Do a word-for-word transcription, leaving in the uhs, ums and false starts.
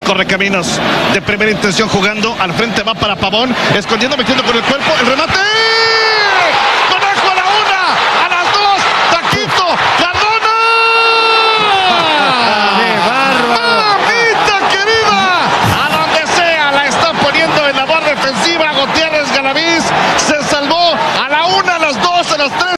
correcaminos de primera intención jugando. Al frente va para Pavón, escondiendo, metiendo con el cuerpo. El remate. ¡Conejo a la una! ¡A las dos! ¡Taquito! ¡Cardona! ¡Qué bárbaro! ¡Mamita querida! A donde sea la está poniendo en la barra defensiva. Gutiérrez Galaviz se salvó a la una, a las dos, a las tres.